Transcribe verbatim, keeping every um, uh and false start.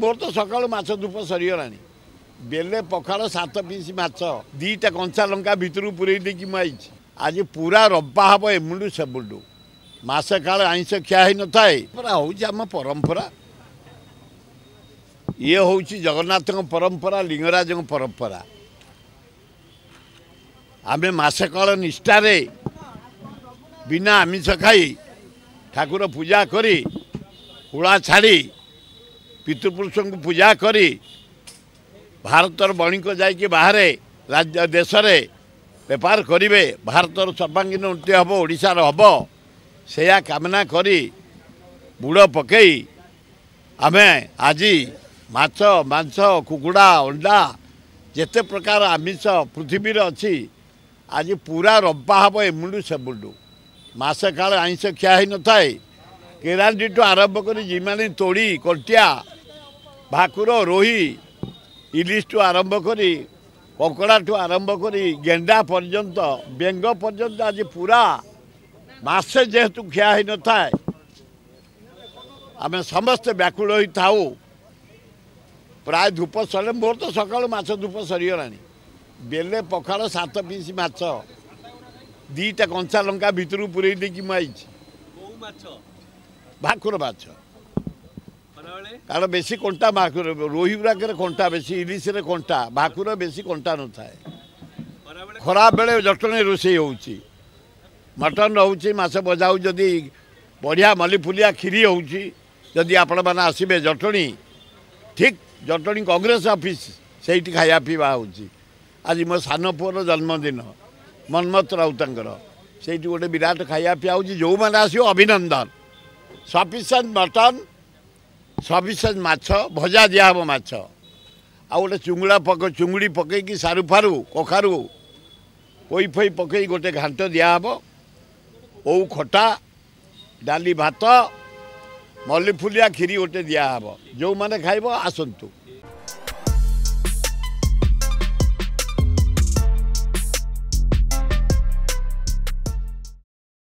मोर तो सकाल माछ धूप सरीगला बेले पखाड़ सात पीस माछ दीटा कंचा लंका भितर पूरे देखी मुझे आज पूरा रब्बा हम एमुंडू सेमुंडू मसे काल आईस खिया ही न थाए हूँ परंपरा ये हूँ जगन्नाथ परंपरा लिंगराज परंपरा आमे मसे काल निष्ठार बिना आमिष खाई ठाकुर पूजा करी हुड़ा छाड़ी पितृपुरुष को पूजा करी भारतर बणिक जाइए बाहर राज्य देश में बेपार करेंगे भारतर सर्वांगीन उन्नति हम ओडिशार हम से कामना करी बुड़ पकई आमे आज माछ मांस कुकुड़ा अंडा जेते प्रकार आमिष पृथ्वी अच्छी आज पूरा रब्बा हम एमुंडू सेमुंडू मसे काल आईस खिया ही न थाए केरांडी ठू आरंभ कर जिमानी तोड़ी कटिया भाकुर रोही इलिश ठू आरंभ करी ककड़ा ठू आरंभ करी गेंडा पर्यंत बेंग पर्यंत आज पूरा मसे जेहेतु खिया ही न थाए आमे समस्ते व्याकुल होई थाऊ प्राय धूप सर मोर तो सकाल माछ धूप सरीगला बेले पखाड़ सात पीस माछ दीटा कंचा लंका भितर पूरे देखी मुझे भाकुर माछ कारण बेसी कंटा भाकुर रोही गुड़ाक कंटा बेसी इलिश कंटा भाकुर बेसी कंटा न थाए खरा बेले जटणी रोषे हो मटन रोचे मस बजा जदि बढ़िया मल्लीफुलिया खीरी होदी आपण मैंने आसबे जटणी ठीक जटणी कांग्रेस ऑफिस से खाया पीवा हो आज मो सान पुअर जन्मदिन मनमत राउतर से गोटे विराट खाया पीवा हो जो मैंने आसो अभिनंदन सफिसीयंट मटन सफिसीयंट माछ भजा दिहब माछ आ गोटे चुंगड़ा पक चुंगड़ी पकईकि सारू फारू कखारू पोई फई पकई गोटे घाट दिहब ओ खटा डाली भात मल्लीफुलिया खीरी गोटे दिहब जो मैंने खाइब आसतु।